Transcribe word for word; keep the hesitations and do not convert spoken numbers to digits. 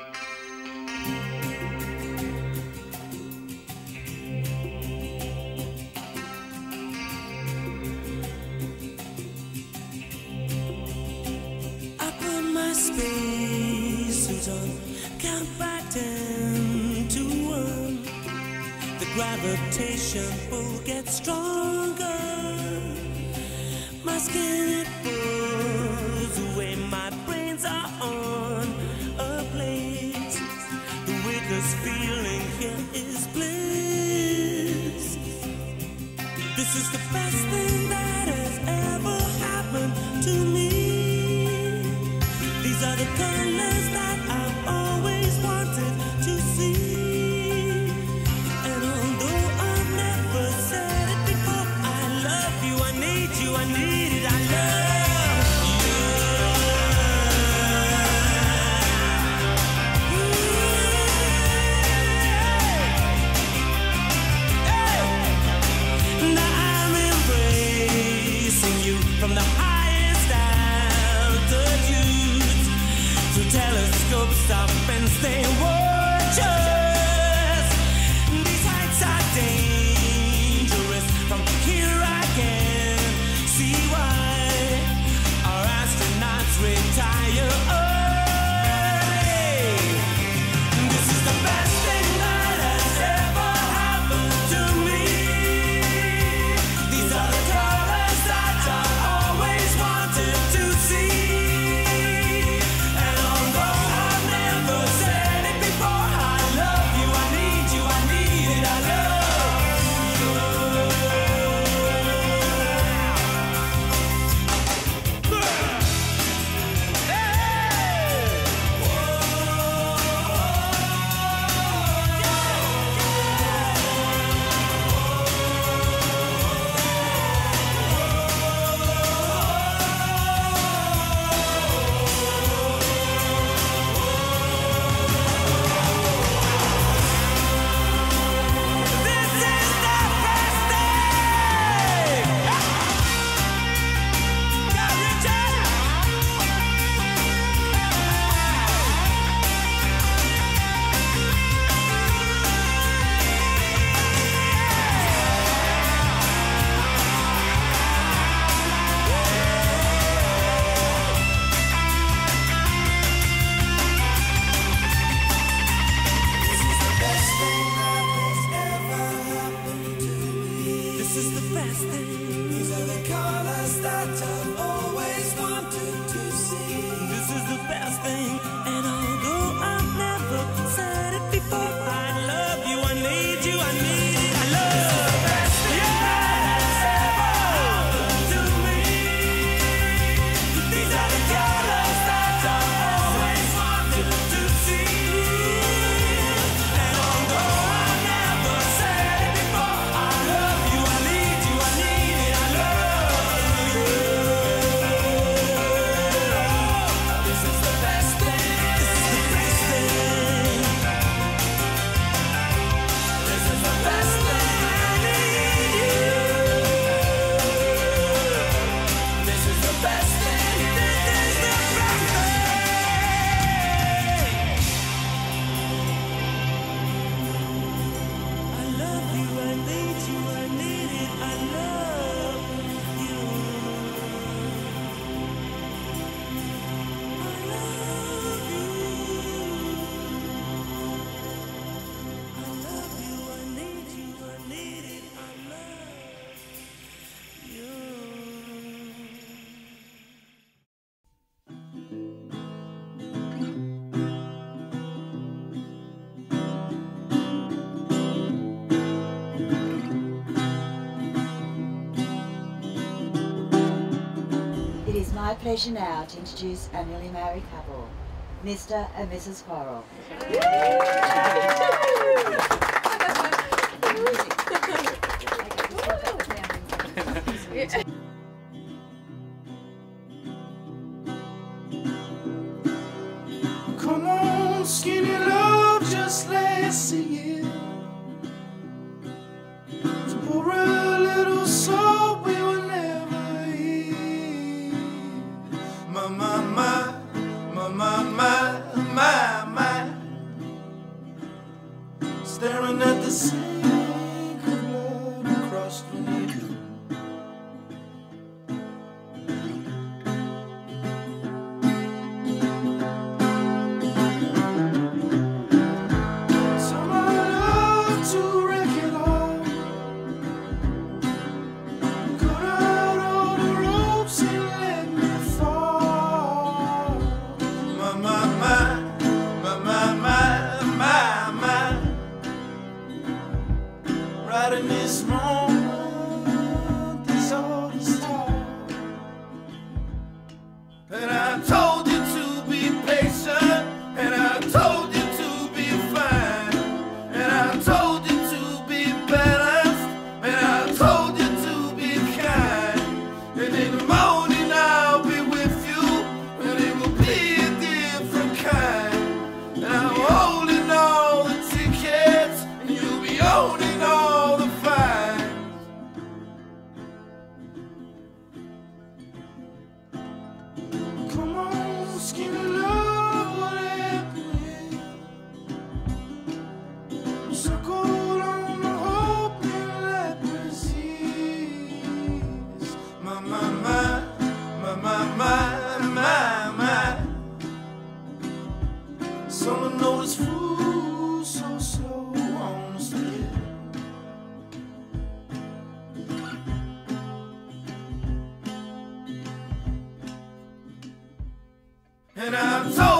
Spacesuit on, count by ten to one. The gravitation pull gets stronger. My skin it pulls away. My brains are on a blaze. The weightless feeling here is bliss. This is the best thing that has ever happened to me. These are the colors that I've always wanted to see. And although I've never said it before, I love you, I need you, I need it, I love you. Hey. Now I'm embracing you from the highest altitude. Telescopes up and stay watch us. These heights are dangerous. From here I can see why our astronauts retire early. This is the best thing that has ever happened to me. These are the colors that I always wanted to see. It is my pleasure now to introduce our newly married couple, Mister and Missus Quarrel. Come on, skinny love, just let's sing it. To pour a little salt we will never eat. My, my, my, my, my, my, my, my. staring at the sink of blood across the knee. Some I love to wreck it all, cut out all the ropes and let me fall. My, my, my, my, my, my, my, my. Right in this moment, this all is taught. And I told you to be patient, and I told you to be fine, and I told you to be balanced, and I told you to be kind. And in the morning I'll be with you, and it will be a different kind. And I'm holding all the tickets, and you'll be owning all the fines. Come on, skinny love, what happened? Circled on the hope and leprosies. My, my, my, my, my, my, my, my. Someone noticed food so slow on the stairs. And I'm told